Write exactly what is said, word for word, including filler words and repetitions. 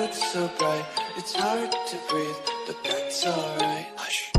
look so bright. It's hard to breathe, but that's alright. Hush.